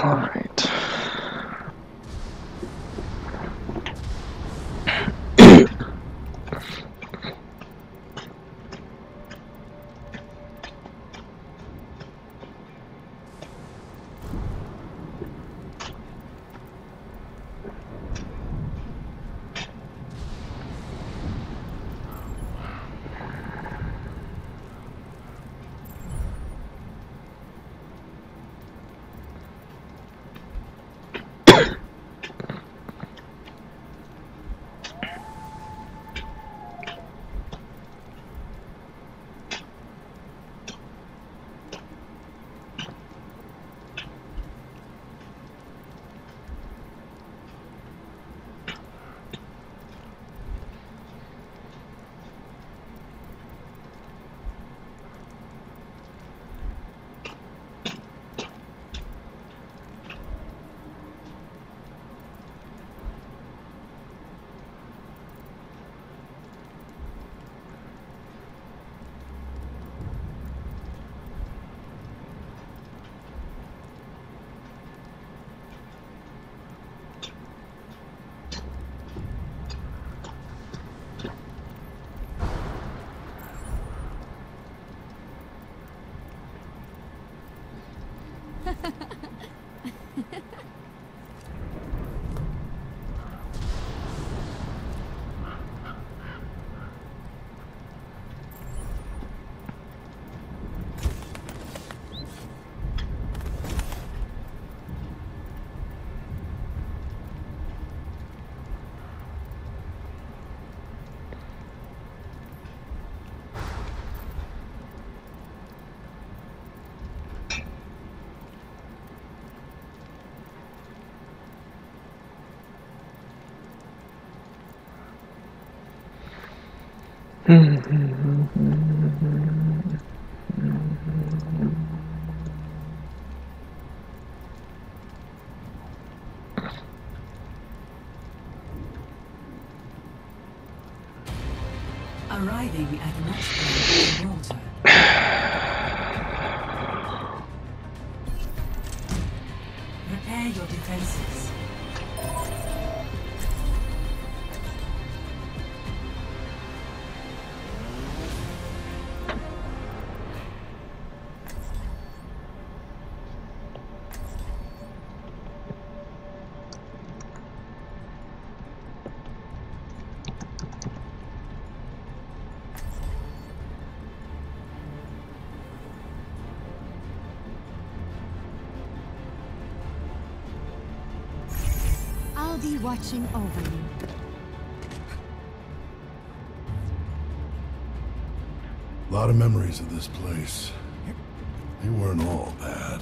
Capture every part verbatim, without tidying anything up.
All right. Arriving at Watchpoint Water. Prepare your defenses. I'll be watching over you. A lot of memories of this place. They weren't all bad.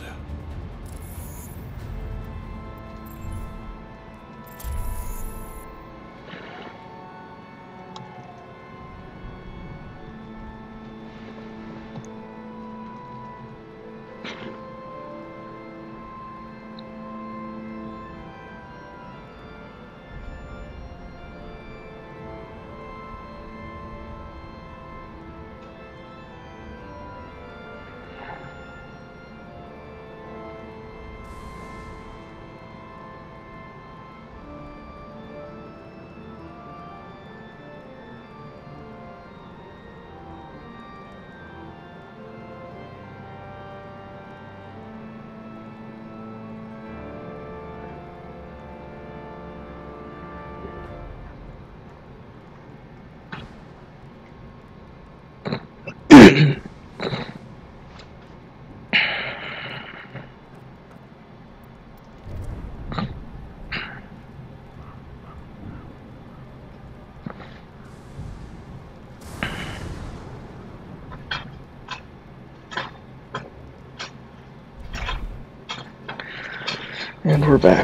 And we're back.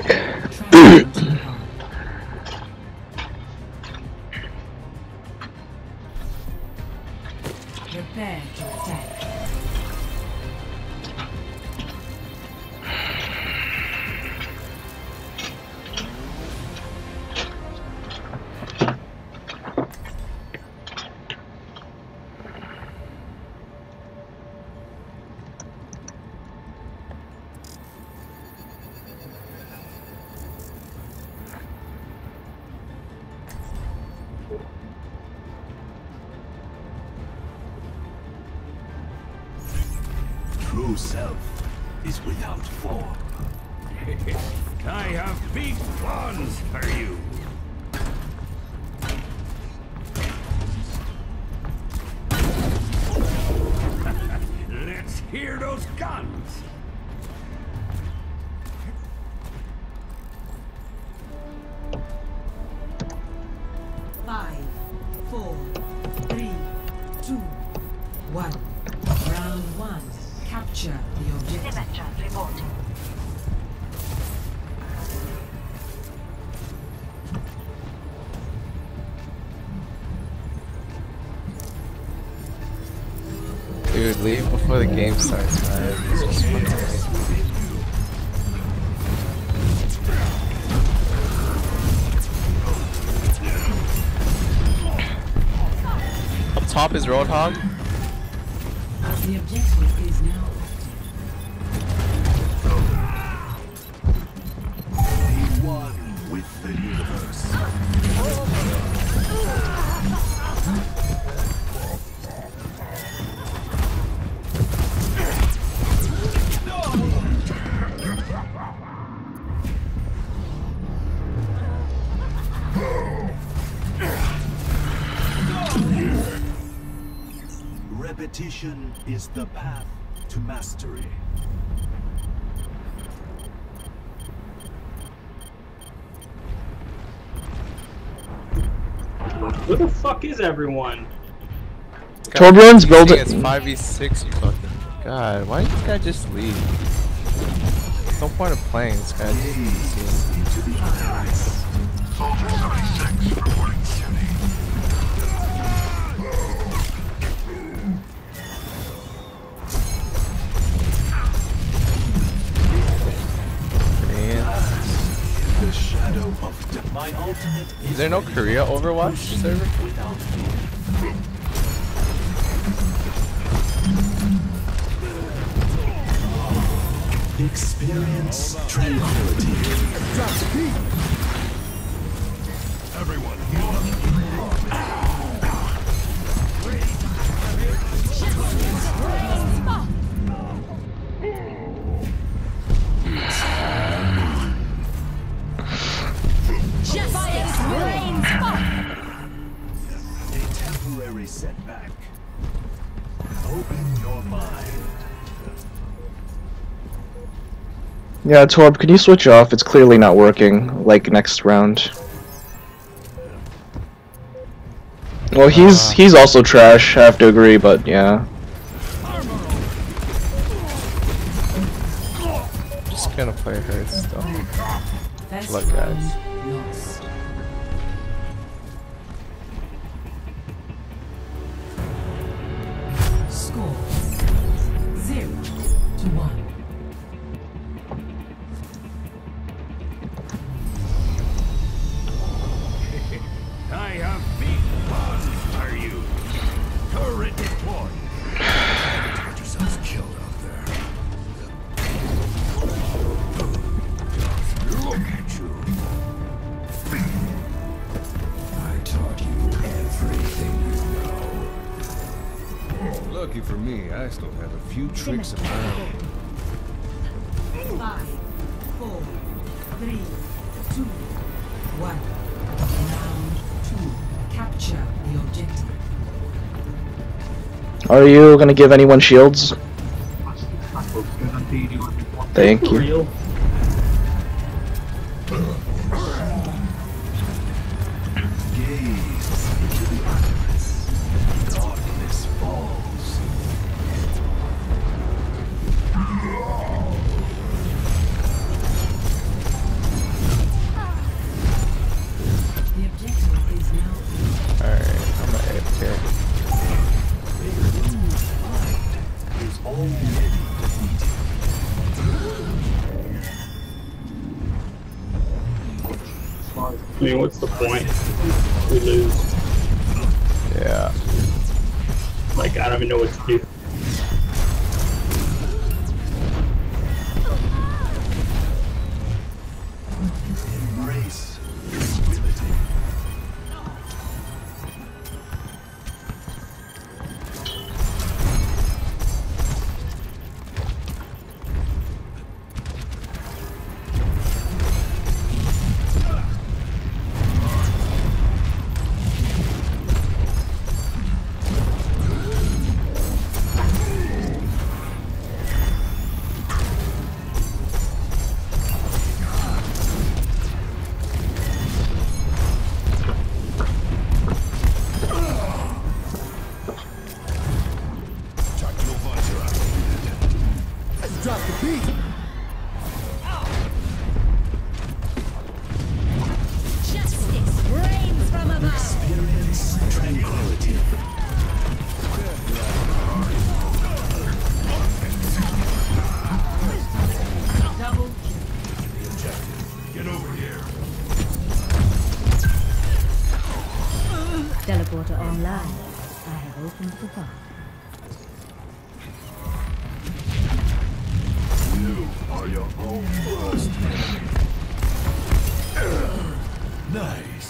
Prepare to attack. true self is without form. I have big plans for you. Let's hear those guns. Five, four, three, two, one. Round one. Capture the objective. Symmetra reporting. Dude, leave before the game starts, man. It's just fucking- Up top is Roadhog. The objective is now active. Be one with the universe. Repetition is the path to mastery. Where the fuck is everyone? Torbjorn's building. It's five v six, you fucking. God, why did this guy just leave? There's no point of playing this guy. Gaze into the eyes. Soldier seventy-six reporting duty. The shadow of death. My ultimate Is there no Korea Overwatch server? without experience tranquility. Everyone, heal up. A temporary setback. Open your mind. Yeah, Torb, can you switch off? It's clearly not working, like next round. Well, he's Uh. he's also trash, I have to agree, but yeah. Just gonna play her still. First Look, guys. round lost. Score zero to one. I have big plans for you. Turret deployed. Get yourselves killed out there. Look at you. I taught you everything you know. Lucky for me, I still have a few tricks of my own. Five, four, three, two, one. Round two. Capture the objective. Are you gonna give anyone shields? Thank you. Real? Gaze into the eyes. Darkness falls. The objective is now Alright, I'm gonna A F K. Is already defeated. I mean, what's the point? We lose. Yeah. Like, I don't even know what to do. Embrace tranquility. drop the beat. Justice reigns from above. Experience tranquility. Double Get over here. Teleporter online. I have opened the vault. You are your own worst enemy. Nice.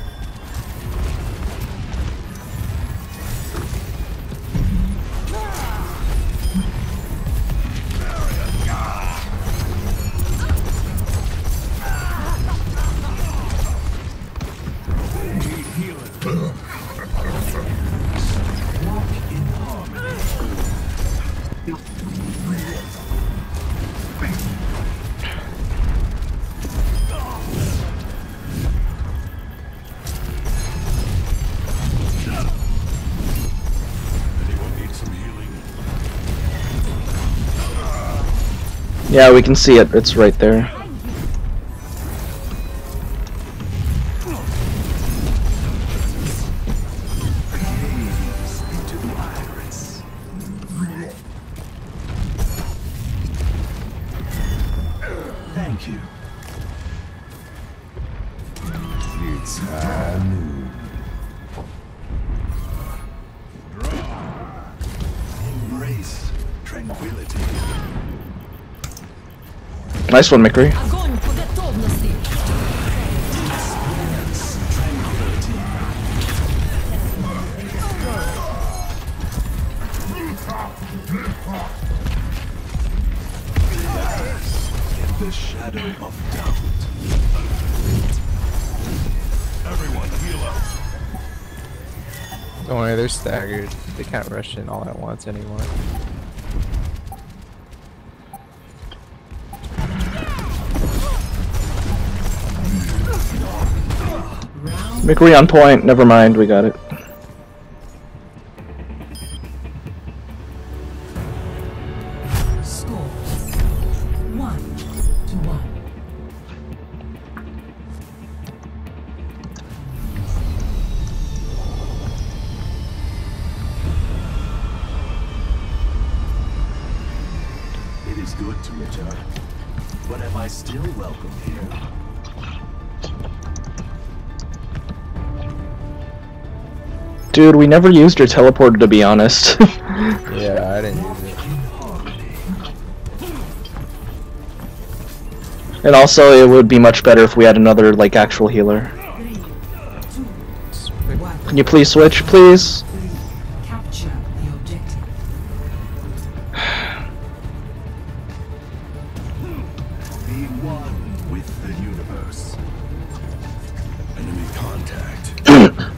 Yeah, we can see it. It's right there. Thank you. It's time. Embrace tranquility. Nice one, McCree. огонь по готовности. Experience tranquility. In the shadow of doubt. Everyone heal up. Don't worry, they're staggered. They can't rush in all at once anymore. McCree on point. Never mind, we got it. Score one to one. It is good to return. But am I still welcome here? Dude, we never used your teleporter, to be honest. Yeah, I didn't use it. And also, it would be much better if we had another, like, actual healer. Can you please switch, please? Capture the objective. Be one with the universe. Enemy contact.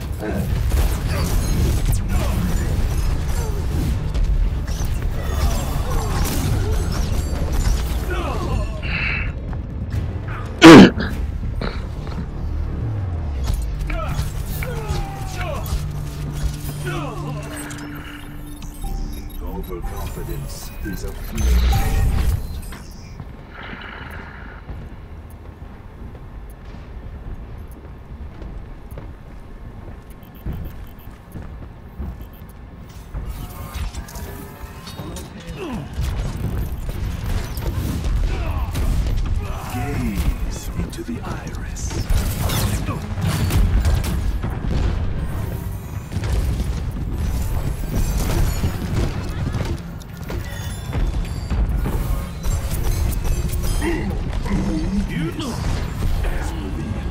Overconfidence is a fear. Gaze into the iris. You know. As revealed.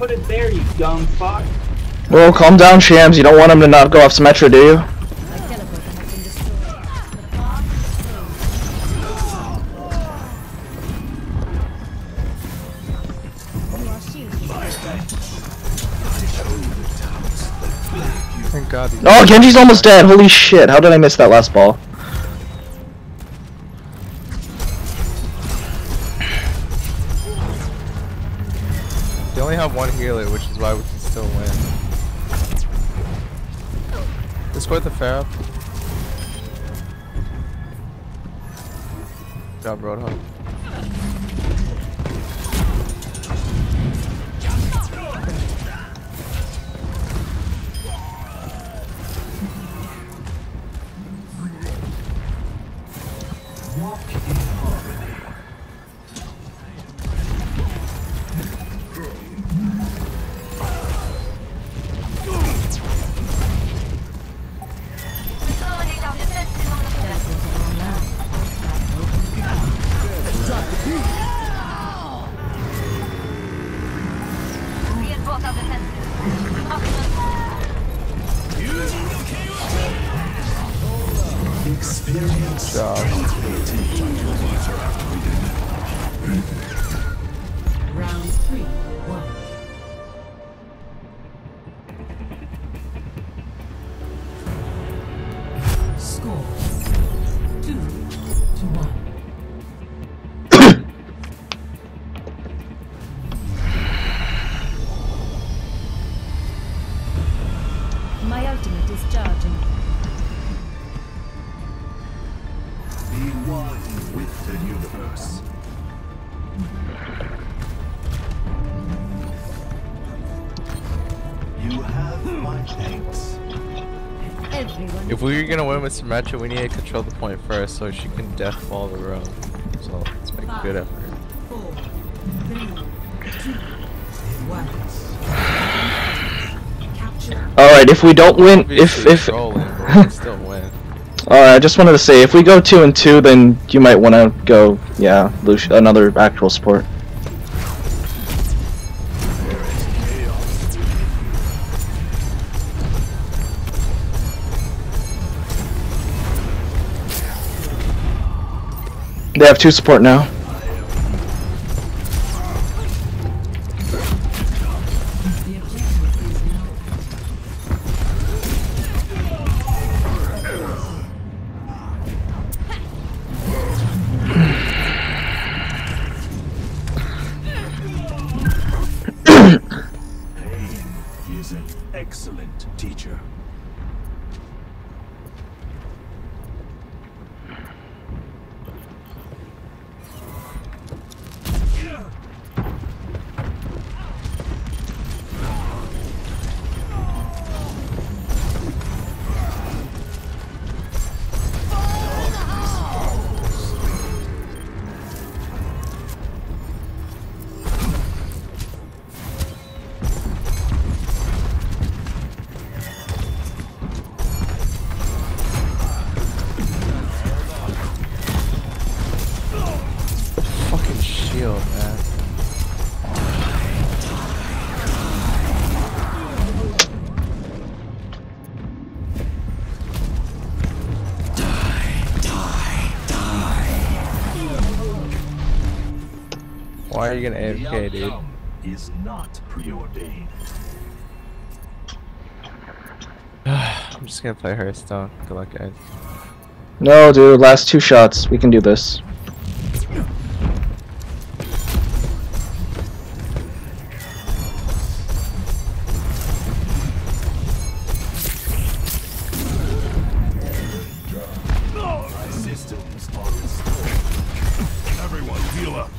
put it there, you dumb fuck. Well, calm down, Shams. You don't want him to not go off Symmetra, do you? My teleporter has been destroyed. You are shielded. Thank God. he- Oh, Genji's almost dead. Holy shit. How did I miss that last ball? They only have one healer, which is why we can still win. Let's go with the Pharah. Good job, Roadhog. Good job. Round three, one. Score two to one. My ultimate is charging. Be one with the universe. You have my thanks. Everyone. If we were gonna win with Symmetra, we need to control the point first so she can death fall the room. So let's make a good effort. Four, three, two, one. Capture. Alright, if we don't win, if, Obviously if, trolling, but we can still win. alright, I just wanted to say, if we go two and two, then you might want to go, yeah, Luci another actual support. They have two support now. The objective is now. Pain is an excellent teacher. Fucking shield, man. Why are you gonna A F K, dude? Is not preordained. I'm just gonna play Hearthstone. Good luck, guys. No, dude, last two shots. We can do this. My systems are restored. Everyone heal up.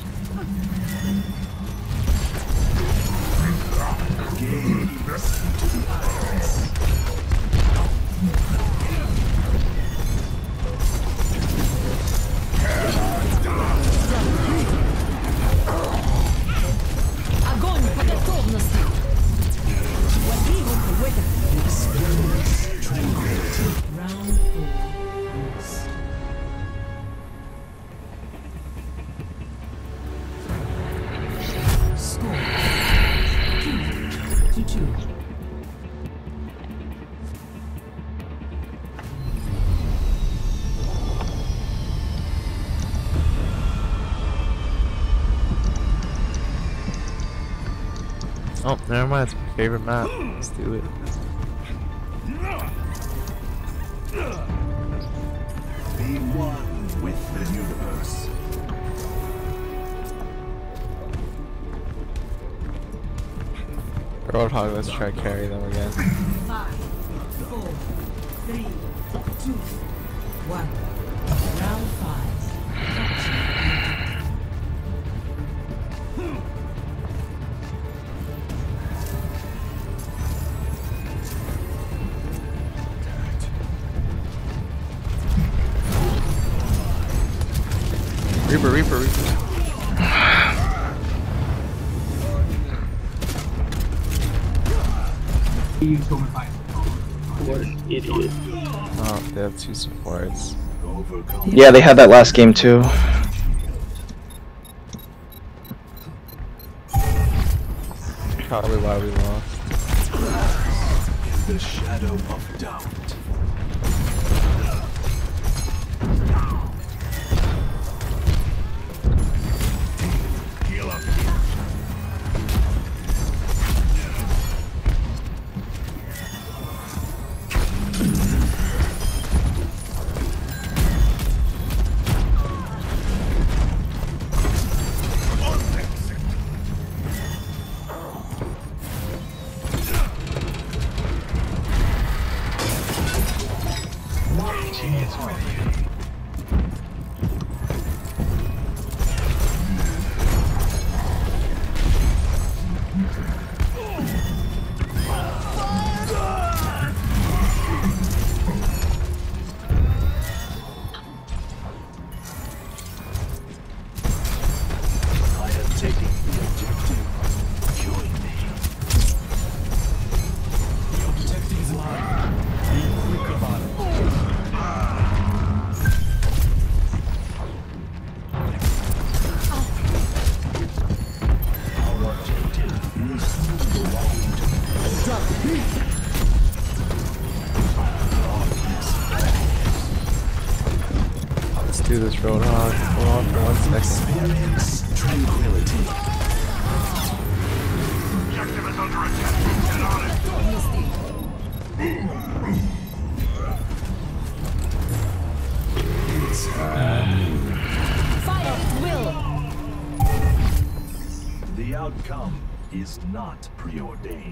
Gaze into the eyes. Oh, never mind. It's my favorite map. Let's do it. Be one with the universe. Roadhog, let's try to carry them again. Five, four, three, two, one. Round five. Capture. Reaper, Reaper, Reaper. What an idiot. Oh, they have two supports. Yeah, they had that last game too. Probably why we lost. In the shadow of doubt. Heal up. Let's do this, Roadhog. Hold on for one second. Experience tranquility. Objective is under attack. Get on it. Fire at will! The outcome is not preordained.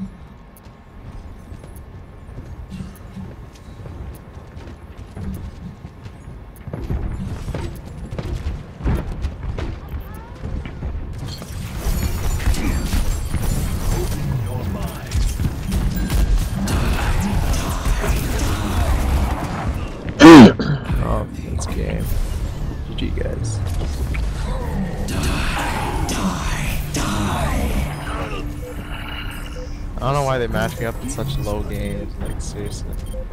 Open your mind. Oh, this game. G G, guys. I don't know why they match me up in such low games, like seriously.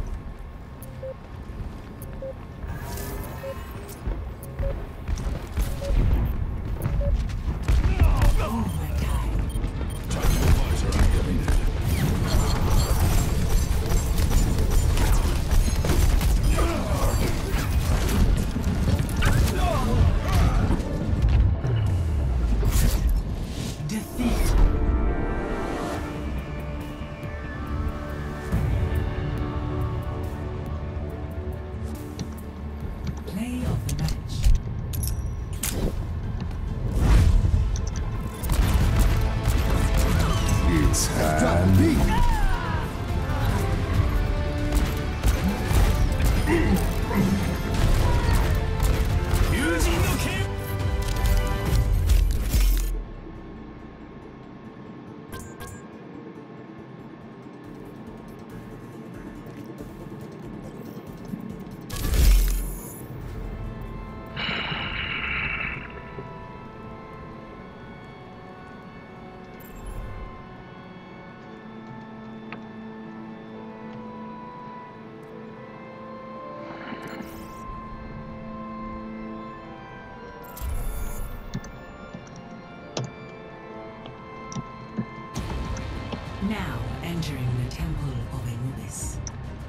Defeat. Play of the match. It's time. Now entering the Temple of Anubis.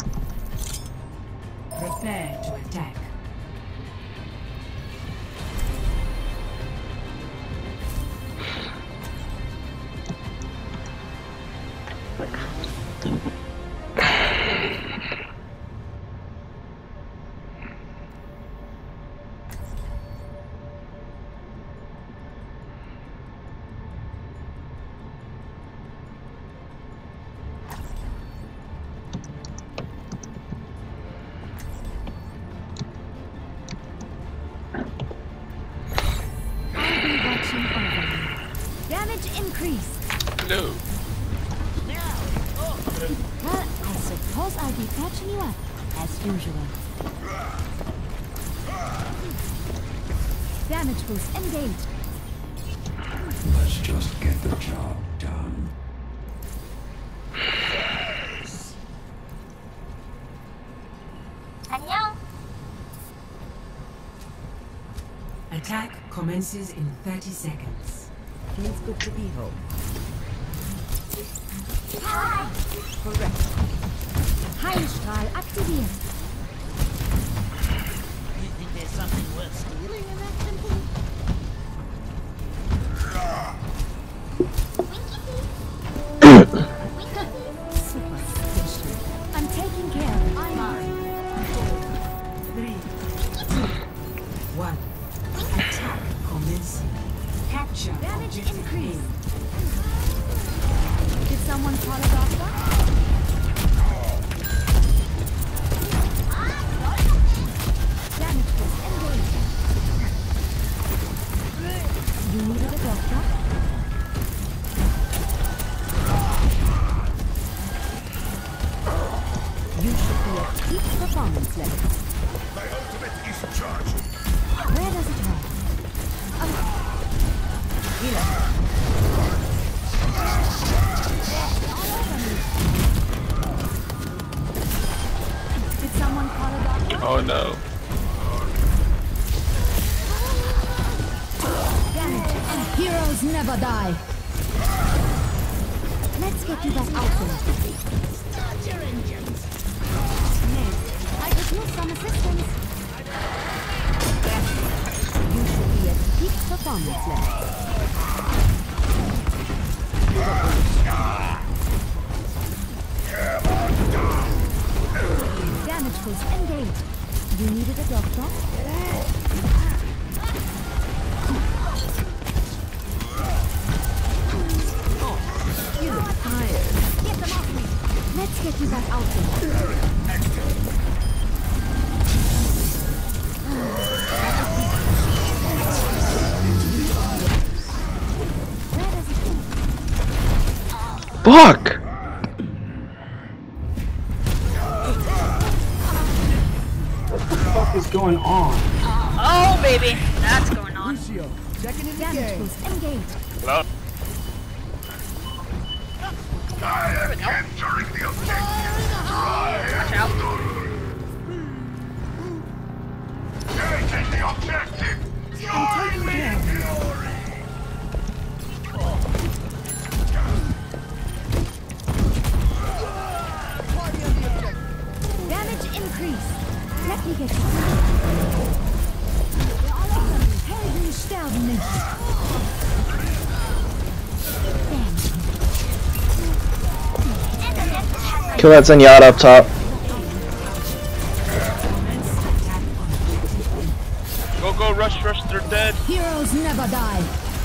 Prepare to attack. no. Well, I suppose I'll be patching you up, as usual. Damage boost engaged. Let's just get the job done. Attack commences in thirty seconds. Feels good to be home. Correct. Heilstrahl aktiviert. You think there's something worth stealing in that temple? Superstition. I'm taking care of it. I'm Five, four, three, two, one. Attack commencing. Capture Damage objective increase. A. Did someone call a doctor? Damage boost engaged. You needed a doctor? You should be at peak performance levels. My ultimate is charged. Where does it hurt? Oh. Healer. All over me. Did someone call a doctor? Oh no. Damage. Heroes never die. Let's get you back out there. Start your engines. Ned, I could use some assistance. You should be at peak performance level. Damage boost engaged. You needed a doctor? You look tired. Get them off me. Let's get you back out there. Where does it go? Fuck! What the fuck is going on? Oh, baby, that's going on. Damage boost engaged. Hello? I am capturing the objective. Watch out. Taking the objective. I'm taking care of you. Damage increased. Let me get you. Helden sterben nicht. Kill that Zenyatta up top. Go, go, rush, rush, they're dead. Heroes never die.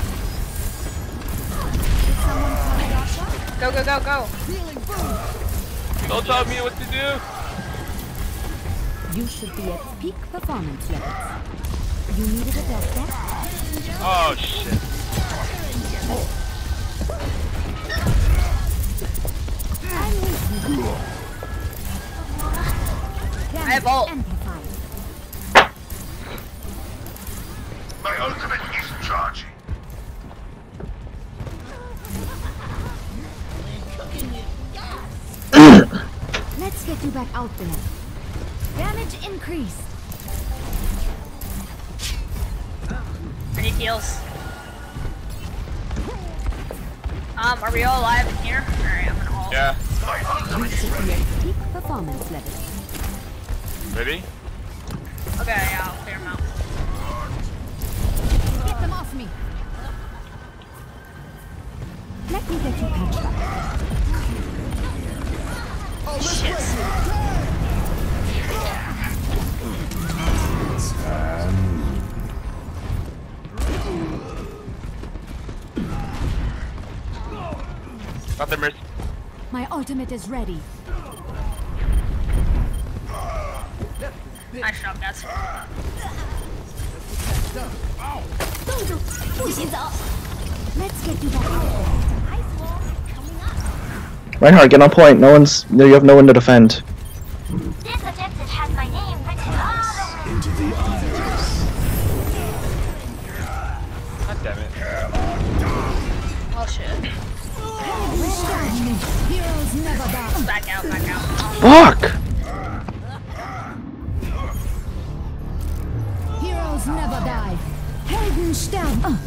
Go, go, go, go. Don't tell me what to do. You should be at peak performance levels. You needed a doctor? Oh shit. I'm with you. I have ult. Amplified. My ultimate is charging. Let's get you back out there. Damage increased. I need heals. Um, are we all alive in here? Alright, I'm gonna ult. Yeah. You should be at peak performance levels. Ready? Okay, yeah, I'll clear them out. Get them off me. Let me get you patched up. Shit. Got the mercy. My ultimate is ready. Nice job, guys. Let's get you back out there. Reinhardt, get on point. No one's. No, you have no one to defend. This objective has my name written all over it. Into the iris. God damn it. Oh shit. Heroes never die. Back out, back out. Fuck! Heroes never die. Helden sterben.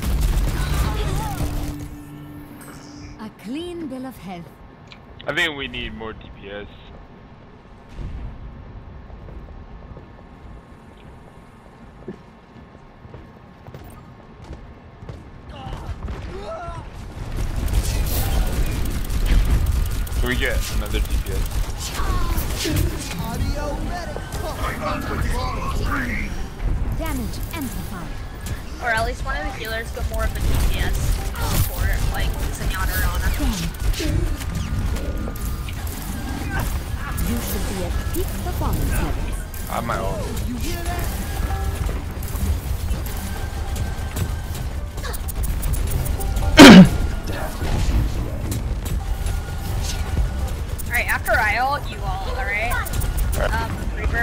A clean bill of health. I think we need more D P S. Can we get another D P S? Damage amplified. Or at least one of the healers got more of a D P S for it, like Zenyatta or Ana. You should be at peak performance levels. I have my own. Alright, after I ult, you all, alright? Um, Reaper.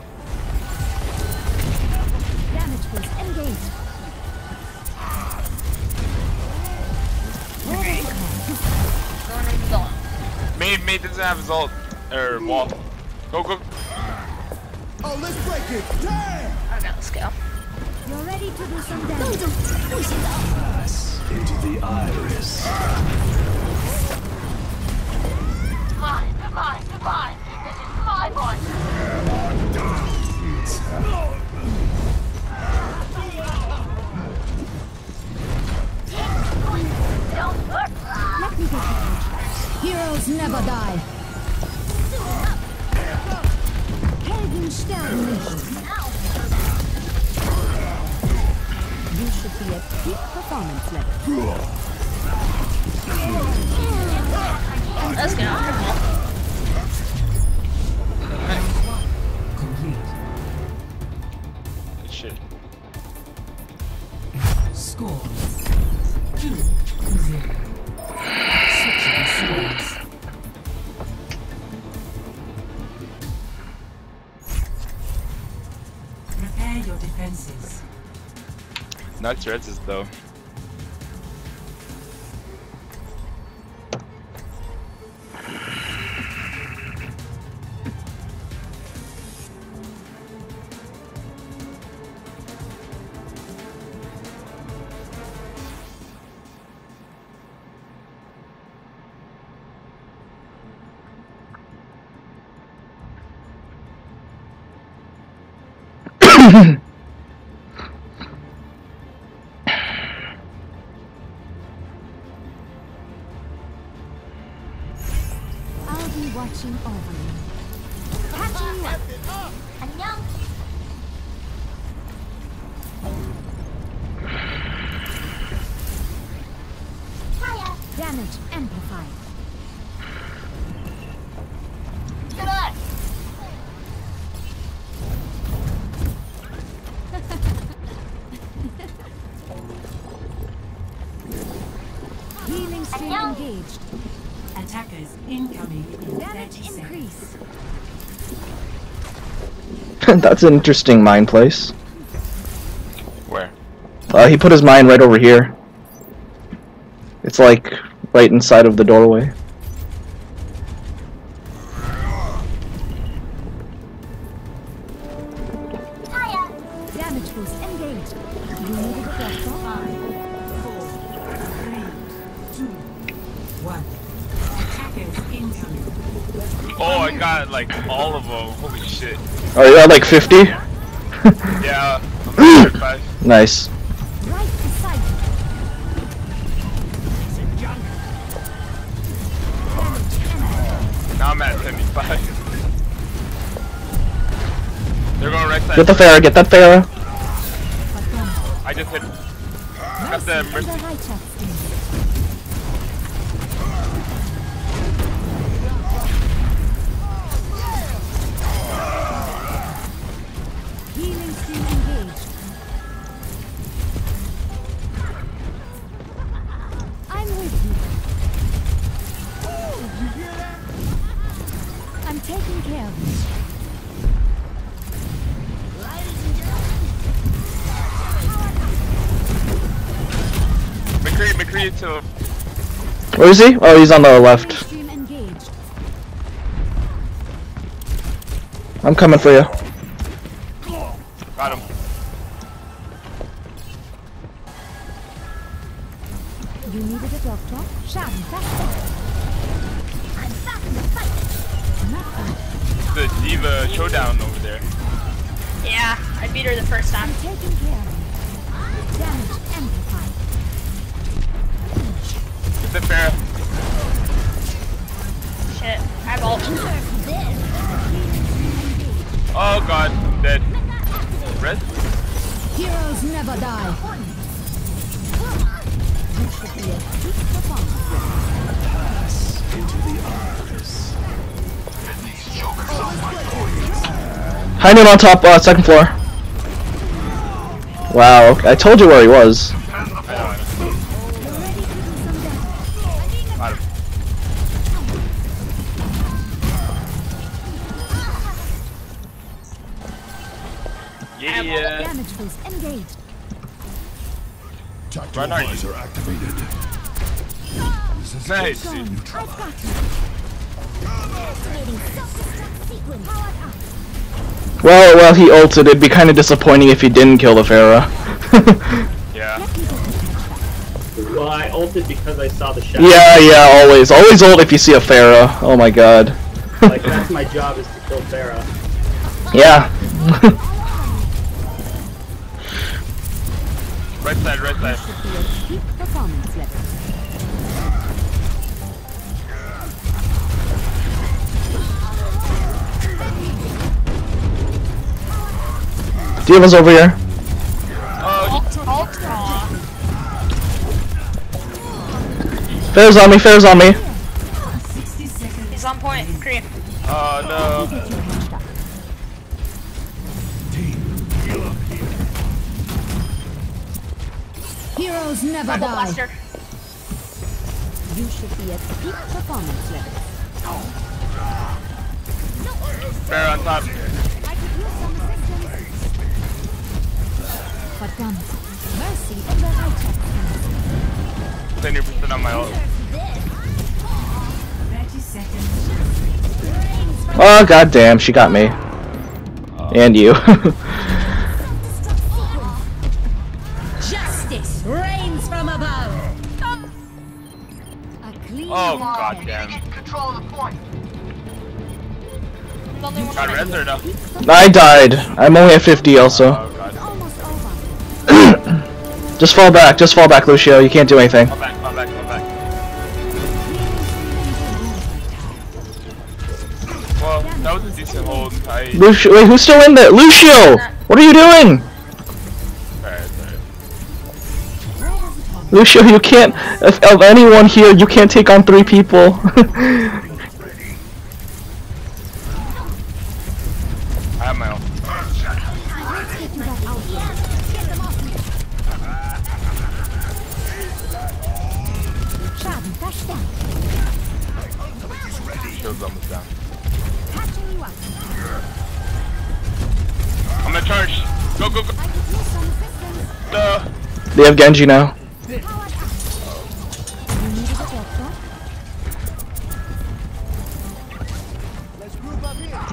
Damage boost engaged. Going in the ult. Maid, Maid doesn't have his ult. Or wall. Go, go. Oh, let's break it. Damn! Okay, let's go. You're ready to do some damage. Into the iris. Mine, mine, mine. This is my one. Don't hurt. Let me get you. Heroes never die. Helden sterben nicht. You should be at peak performance level. Let's go. Complete. Shit. Score two zero. Switching sides. Prepare your defenses. Not Reds though. I'll be watching over you. Catching you up. 안녕. Hiya. Damage amplified. Good luck. Healing stream 안녕. engaged. Attackers incoming in Damage thirty seconds. increase. That's an interesting mine place. Where? Uh, he put his mine right over here. It's like right inside of the doorway. Hiya. Damage boost engaged. You needed a doctor? Five, four, three, two, one. Attackers incoming. Oh, I got like all of them. Holy shit. Oh, you got like fifty? Yeah. I'm thirty-five. Nice. Right beside you. Now I'm at seventy-five. They're going right side. Get the Pharah, get that Pharah. I just hit. Got the Mercy and mercy. the righteous. Healing stream engaged. I'm with you. Did you hear that? McCree, McCree to. Where is he? Oh, he's on the left. Stream engaged. I'm coming for you. Got him. You needed a doctor? Schaden, faster. I'm back in the fight. Not bad. The Diva showdown over there. Yeah, I beat her the first time. I'm taking care of you. Damage amplified. It's a fair. Shit, I have ult. Oh god, I'm dead. Red? Heroes never die. You should be a peak performance. Into the arms. And these jokers are my toys. Hiding on top, uh, second floor. Wow, okay. I told you where he was. I know, I know. Got him. Yeah. Damage boost engaged. Tactical Right, right. visor activated. This is nice. Gone. dude. I've got you. Activating self-destruct sequence. Powered up. Well, well, he ulted. It'd be kind of disappointing if he didn't kill the Pharah. Yeah. Well, I ulted because I saw the shadow. Yeah, yeah, always. Always ult if you see a Pharah. Oh my god. Like, that's my job, is to kill Pharah. Yeah. Right side, right side. Should be a peak performance level. Diva's over here. Ult, ult. Aw. Pharah's on me, Pharah's on me. He's on point. Creep. Oh no. Heroes never Double die. blaster. You should be at peak performance level. Fair on top. I could use some assistance. But guns. Mercy in the right hand. seventy percent on my ult. thirty seconds. Oh god damn, she got me. And you. Justice reigns from above. A clean Oh wall. god damn. Control of the point. There's only one Got minute. res or no? I died. I'm only at fifty also. Oh god. Almost over. Just fall back, just fall back, Lucio. You can't do anything. Fall back, fall back, fall back. Well, that was a decent hold. I. Lucio, wait, who's still in there? Lucio! What are you doing? Alright, alright. Lucio, you can't. If, of anyone here, you can't take on three people. I have my ult. Get that out here. Get them off me. Schaden verstärkt. Shield's almost down. Catching you up. I'm gonna charge. Go, go, go. I could use some assistance. No. They have Genji now. Powered up. You needed a doctor? Let's group up here.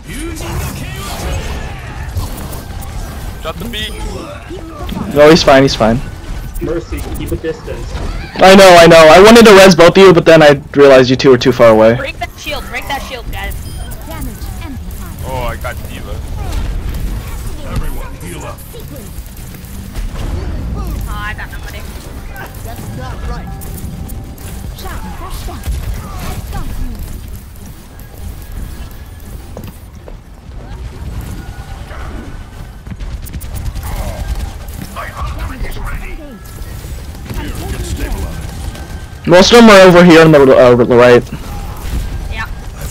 Shot the beat. Peak performance. No, he's fine, he's fine. Mercy, keep a distance. I know, I know. I wanted to res both of you, but then I realized you two were too far away. Break that shield. Break that shield, guys. Damage amplified. Oh, I got Diva. Everyone, heal up. Sequence. Oh, I got nobody. That's not right. Schaden verstärkt. I've got you. Most of them are over here on the, uh, the right. Yeah.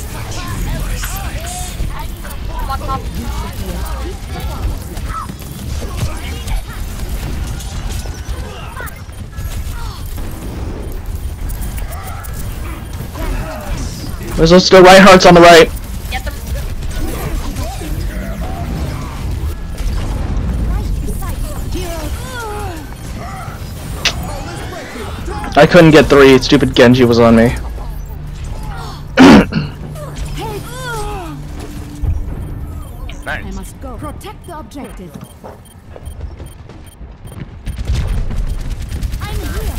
I'm on top. There's those still Reinhardt's on the right. Get them. I couldn't get three. Stupid Genji was on me. I must go. Protect the objective. I'm here.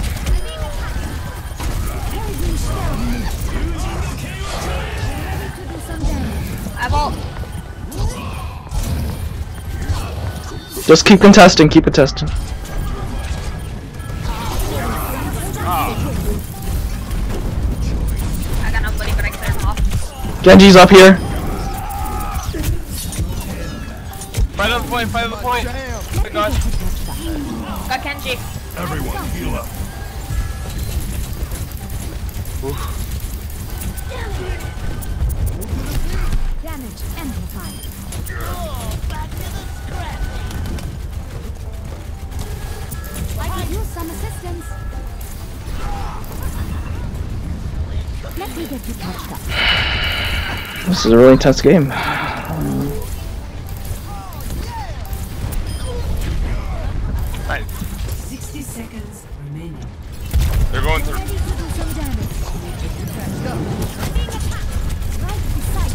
Ready to do some damage. I won't. Just keep contesting. Keep contesting. I got nobody, but I cleared him off. Genji's up here. Fight on the point, fight on the point. Oh my god. Got Kenji. Everyone, heal up. Damage amplified. I could use some assistance. Let me get you touched up. This is a really intense game. Nice. sixty seconds remaining. They're going through. Ready to do some damage. Go. Right beside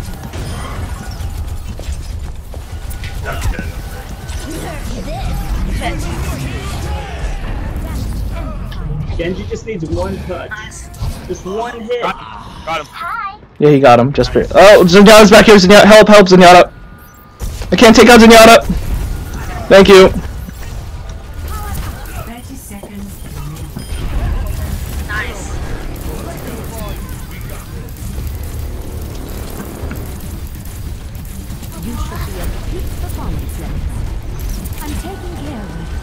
you. Genji just needs one touch. Just one hit. Got him. Yeah, he got him. Just for. Oh, Zenyatta's back here. Zenyatta, help, help, Zenyatta. I can't take out Zenyatta. Thank you. thirty seconds remaining. Nice. You should be at peak performance levels. I'm taking care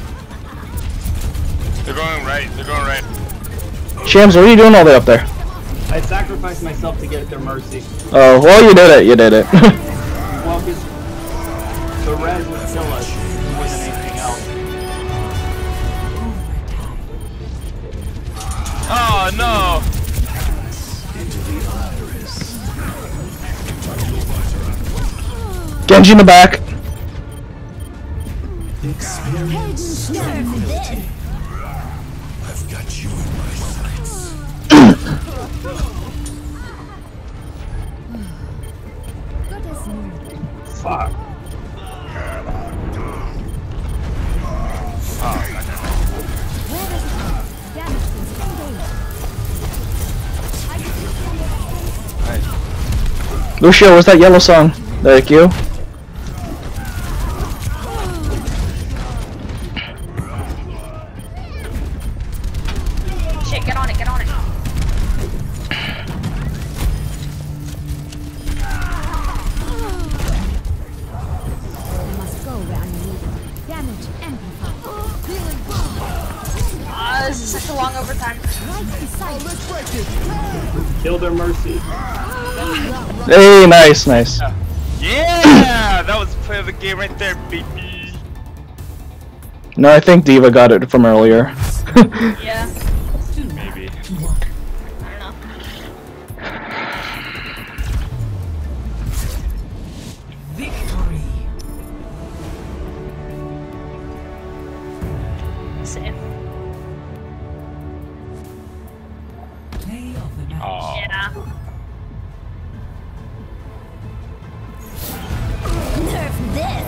of you. They're going right. They're going right. Shams, what are you doing all the way up there? I sacrificed myself to get their mercy. Oh, well, you did it. You did it. Well, because the res would kill us more than anything else. Oh no! Genji in the back. I've got you in my sights. Good as new. Fuck. Where is it? Damage is engaged. Lucio, where's that yellow song? Thank you. Shit, get on it, get on it. I must go where I'm needed. Damage amplified. Ah, this is such a long overtime. Right beside you. Kill their mercy. Hey, nice, nice. Yeah! That was the play of the game right there, baby. No, I think Diva got it from earlier. Yeah. Maybe. I don't know. Victory. Safe. Play of the match. Oh. Yeah. Nerf this.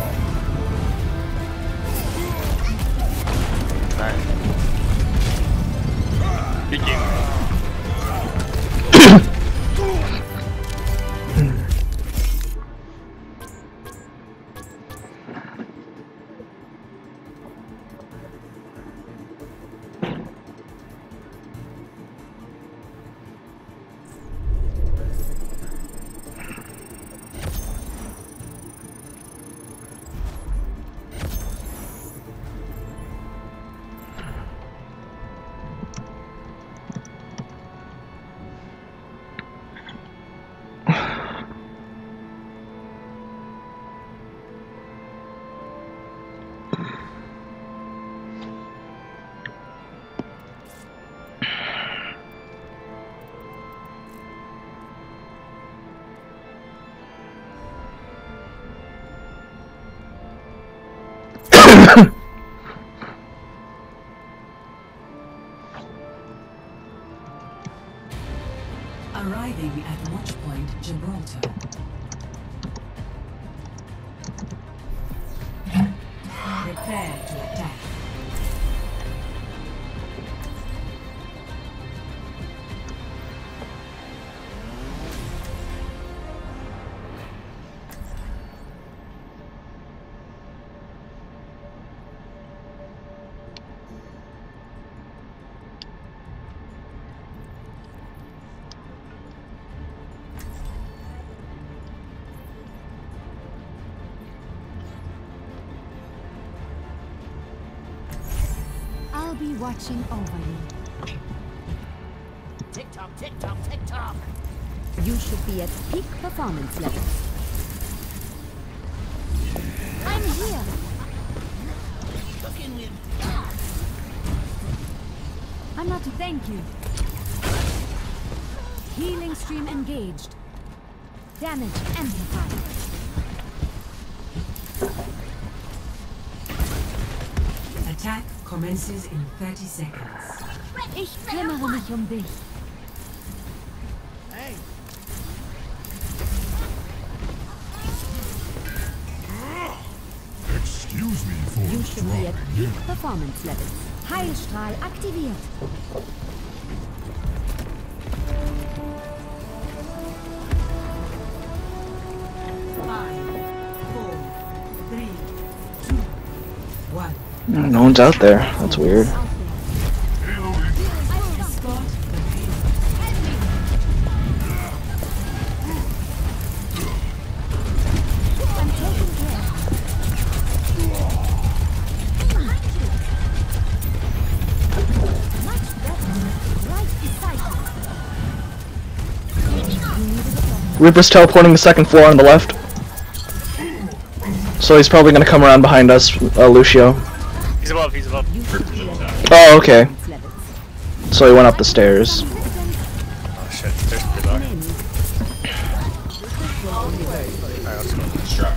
Nice. Big game. Prepare to attack. I'll be watching over you. Tick tock, tick tock, tick tock. You should be at peak performance levels. I'm here. Cooking with. I'm not to thank you. Healing stream engaged. Damage amplified. Attack commences in thirty seconds. Ich kümmere mich um dich. Hey. Excuse me for You should be at peak performance levels. Heilstrahl aktiviert. Five, four, three, two, one. No one's out there. That's weird. Escort I'm taking care. Much better. Right beside you. Reaper's teleporting the second floor on the left. So he's probably gonna come around behind us, uh, Lucio. He's above, he's above. Oh, okay. So he went up the stairs. Oh shit, there's pretty low. Alright, let's go.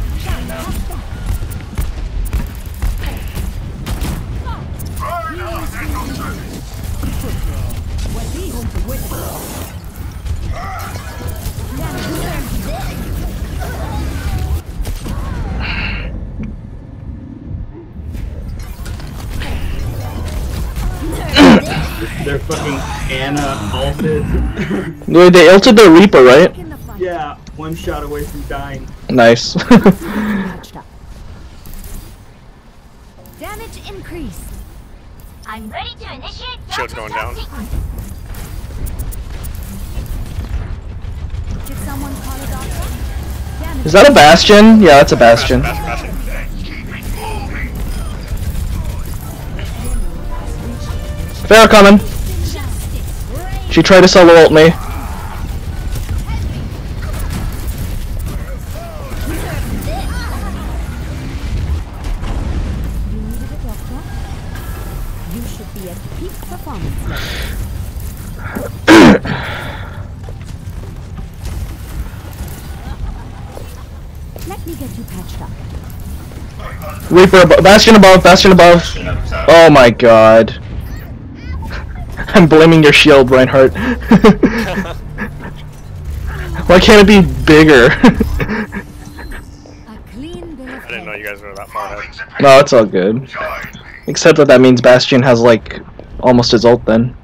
Their fucking Anna ulted. Dude, they ulted the Reaper, right? Yeah, one shot away from dying. Nice. Damage increased. I'm ready to initiate Shield's going down. sequence. Did someone call a doctor? Damage. Is that a Bastion? Yeah, that's a Bastion. Bastion, Bastion. Pharah coming. She tried to solo ult me. You needed a doctor? You should be at peak performance level. Let me get you patched up. Reaper above, Bastion above, Bastion above. Oh my god. I'm blaming your shield, Reinhardt. Why can't it be bigger? A clean bill of I didn't know you guys were that far ahead. No, it's all good. Except that that means Bastion has like almost his ult then.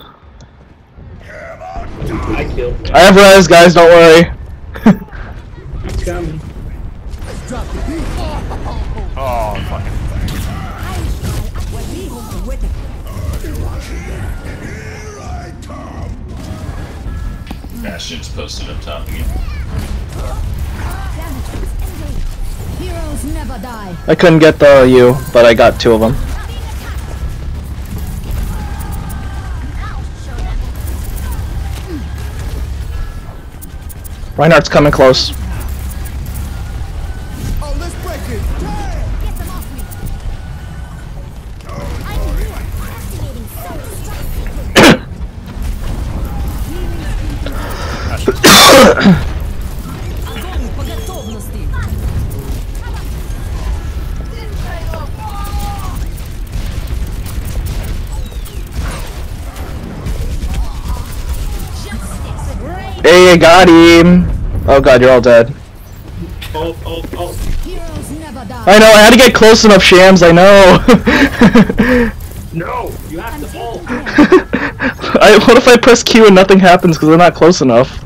I killed him. I have res, guys, don't worry. He's coming. Oh, fucking. Bastion's posted up top again. Heroes never die. I couldn't get the U, but I got two of them. Reinhardt's coming close. Oh, let's break it. Get them off me. I'm here. Activating self-destruct. Hey, I got him! Oh god, you're all dead. Oh, oh, oh. Heroes never die. I know, I had to get close enough, Shams, I know. No, you have to ult. I, what if I press Q and nothing happens because I'm not close enough?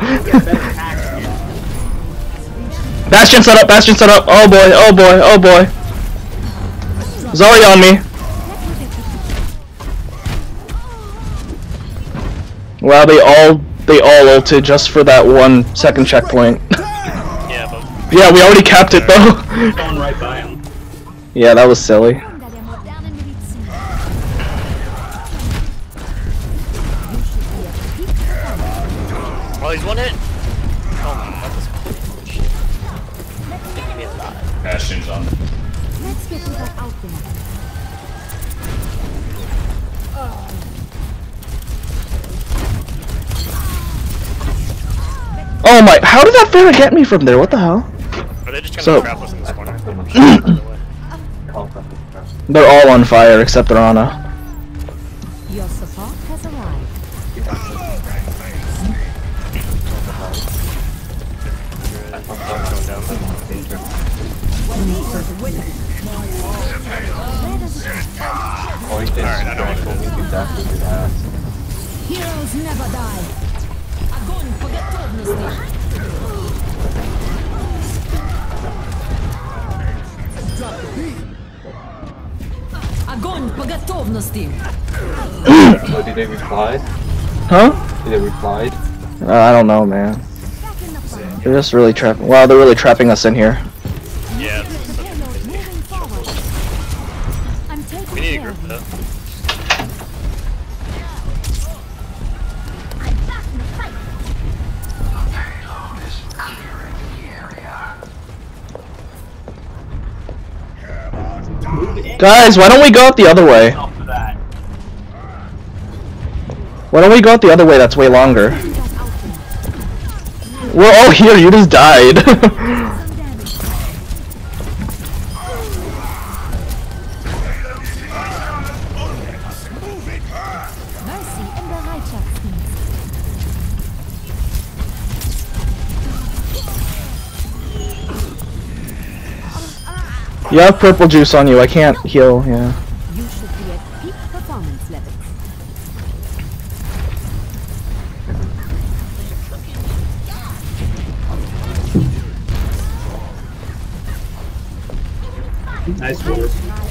Bastion set up, Bastion set up. Oh boy, oh boy, oh boy. Zarya on me. Wow, they all they all ulted just for that one second checkpoint. Yeah, but yeah, we already capped it though. Going right by him. Yeah, that was silly. Oh, he's one hit. Oh my god, this holy shit. Give me a lot. Bastion's on. Let's get you back out there. Oh my! How did that Pharah get me from there? What the hell? Are they just gonna So- trap us in this corner? They're all on fire except Rana. Your support has arrived. Heroes never die. Огонь по готовности. Огонь по готовности. Oh, did they reply? Huh? Did they reply? Uh, I don't know, man. They're just really trapping. Wow, they're really trapping us in here. Yeah. We need a group though. Guys, why don't we go out the other way? Why don't we go out the other way? That's way longer. We're all here. You just died. You have purple juice on you. I can't heal. Yeah. You should be at peak performance levels. Nice work.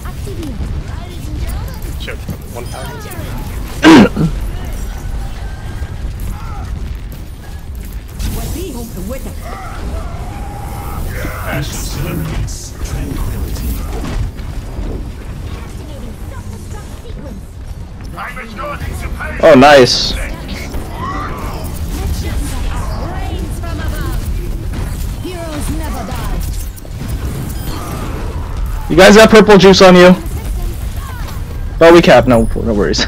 Sure, one time. Bastion celebrates tranquility. Oh, nice. Heroes never die. You guys have purple juice on you. Oh, we cap. No, no worries.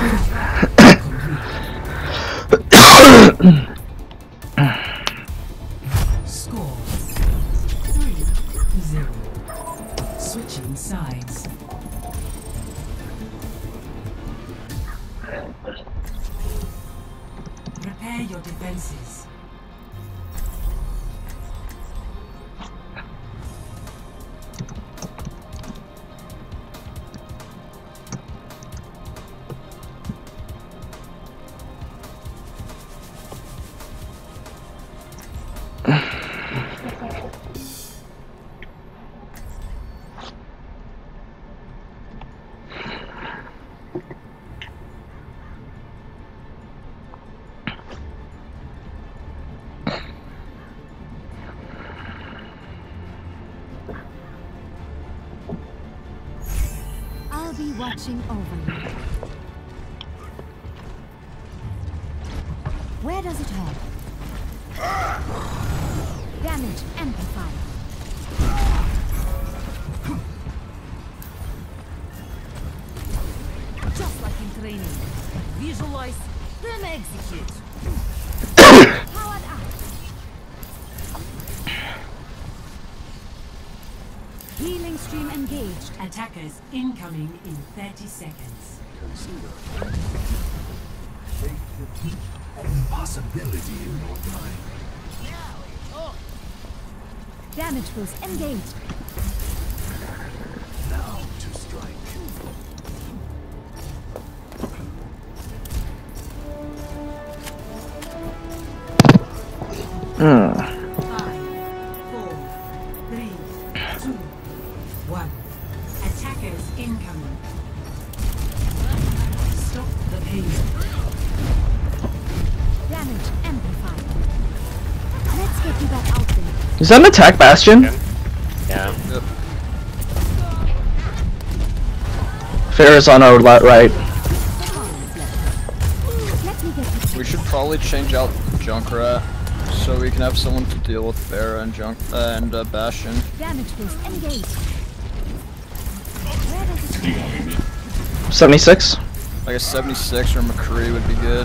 Score three zero. Switching sides. Prepare your defenses. I'll be watching over you. Where does it hurt? Damage amplified. Just like in training. Visualize, then execute. Powered up. Healing stream engaged. Attackers incoming in thirty seconds. Possibility in your mind. Damage boost engaged. Now to strike. Hmm. Five, four, three, two, one. Attackers incoming. Stop the pain. Damage amplified. Let's get you back out there. Is that an attack bastion? Yeah. Yep. Farah's on our li right. We should probably change out Junkrat so we can have someone to deal with Farah and Junk uh, and uh, Bastion. Damage boost engaged. seventy-six. Like a seventy-six or McCree would be good.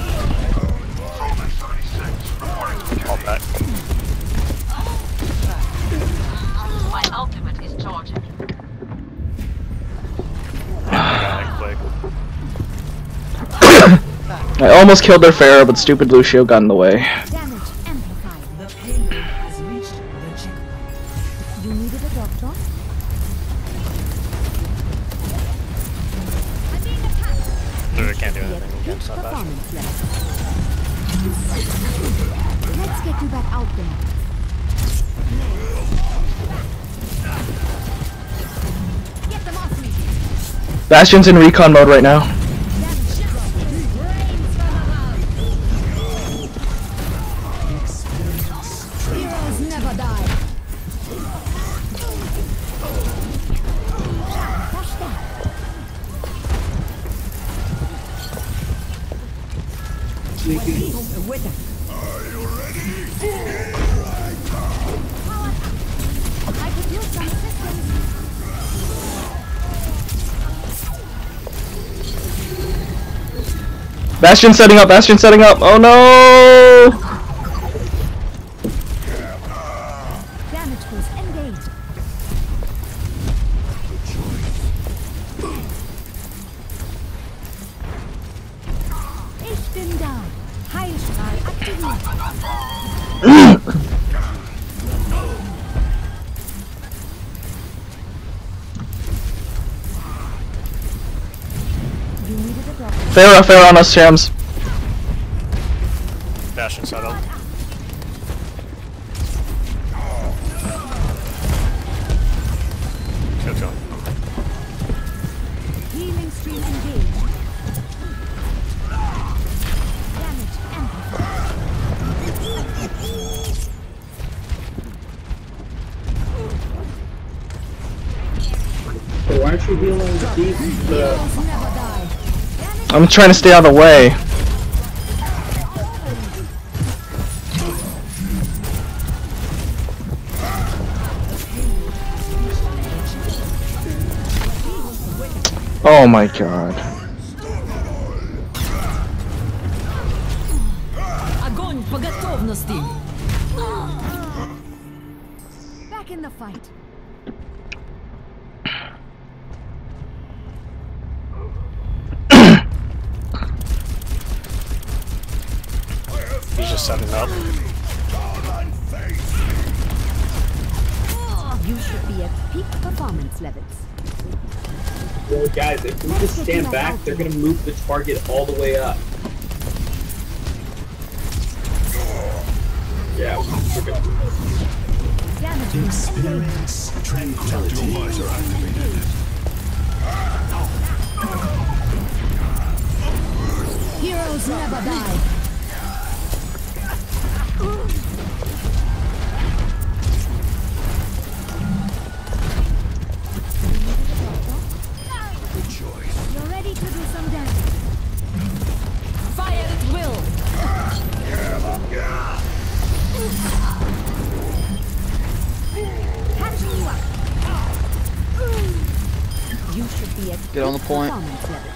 All back. My ultimate is charging. I almost killed their Farah, but stupid Lucio got in the way. Damage amplified. The payload has reached the checkpoint. You needed a doctor? I'm being attacked. Literally can't do anything against that Bastion. Performance level. Let's get you back out there. Get them off me. Bastion's in recon mode right now. Heroes never die. Push that. With them. I could use some assistance. Bastion setting up, Bastion setting up. Oh no! Damage boost engaged. Ich bin da. Heilstrahl aktiviert. You needed a doctor. Farah, Farah on us, Shams. Bastion settled. Kill, kill. Healing stream engaged. Damage amplified. Why aren't you healing deep? The... Heroes never die. I'm trying to stay out of the way. Oh my god. Огонь по готовности. Back in the fight. He's just setting up. You should be at peak performance levels. Well, guys, if we just stand back, they're gonna move the target all the way up. Yeah, we're good. Experience tranquility. Optimizer activated. Heroes never die. You're ready to do some damage. Fire at will. Catching you up. You should be at Get on the peak point. performance levels.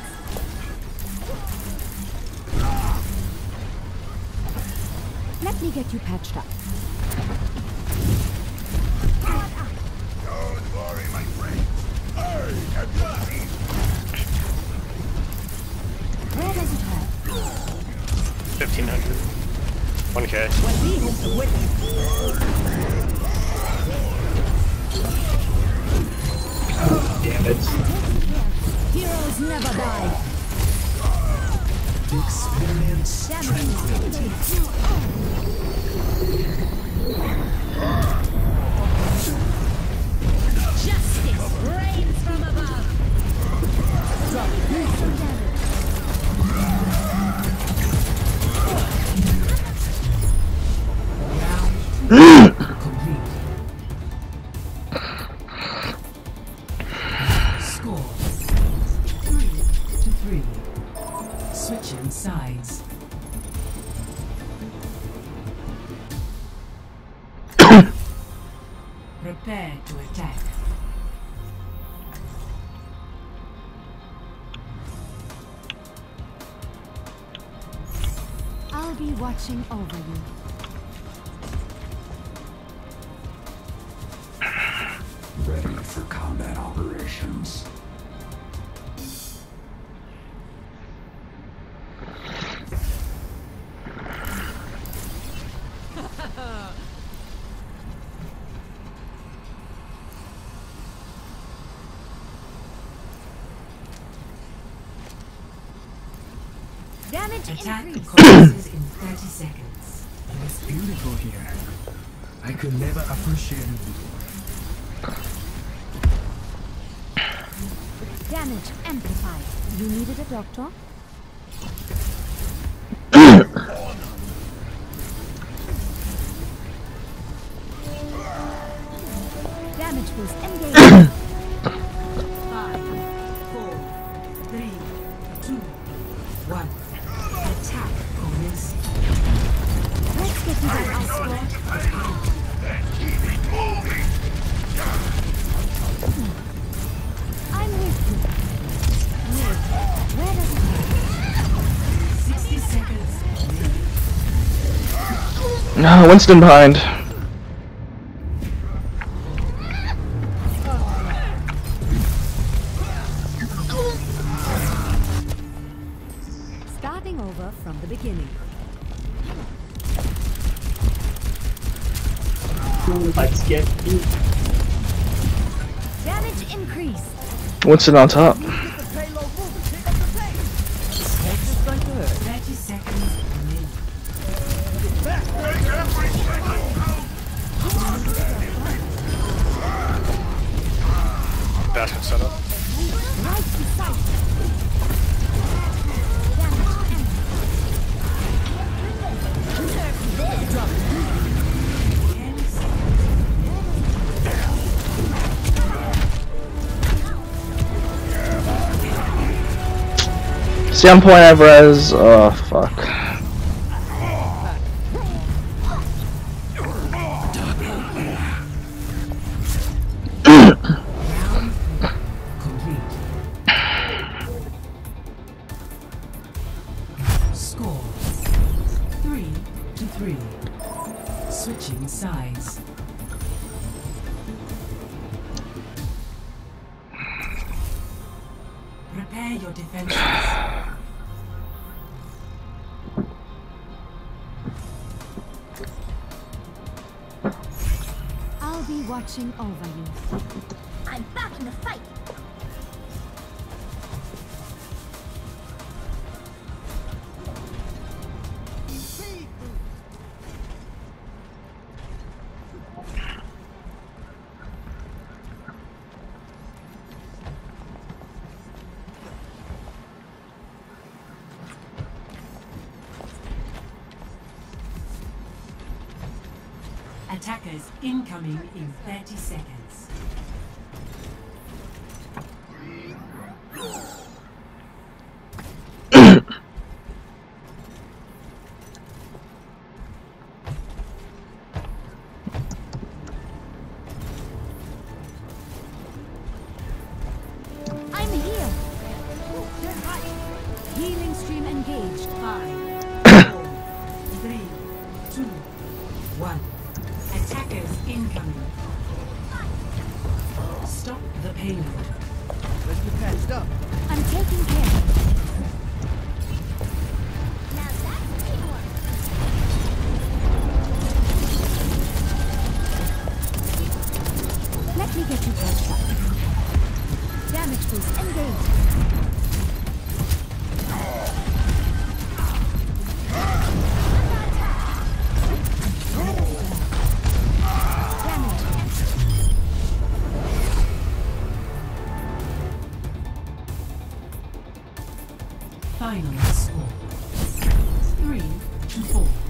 Let me get you patched up. Don't worry, my friend. I can got it. Where does it hurt? fifteen hundred. one K. It's Heroes never die. Experience tranquility. Justice reigns from above. Drop some damage. Score three to three. Switching sides. Prepare to attack. I'll be watching over you. Ready for combat operations. Damage Attack increase. commences in thirty seconds. It's beautiful here. I could never appreciate it before. Damage amplified. You needed a doctor? Damage boost engaged. Five, four, three, two, one. Attack commencing. Let's get you back outside. I'm with you. Nick, where does it go? Sixty seconds. No, Winston behind. Starting over from the beginning. Let's get it. Damage increased. Winston on top. thirty seconds remaining. Basket setup. Right beside See, I'm point of res. Oh, fuck. Score three to three. Switching sides. Prepare your defenses. I'll be watching over you. I'm back in the fight. Attackers incoming in thirty seconds. I'm here. Healing stream engaged. Five, four, three, two, one. Attackers incoming. Stop the payload. Let's get patched up. I'm taking care. Now that's teamwork. Let me get you patched up. Damage boost engaged. Final score. Three to four.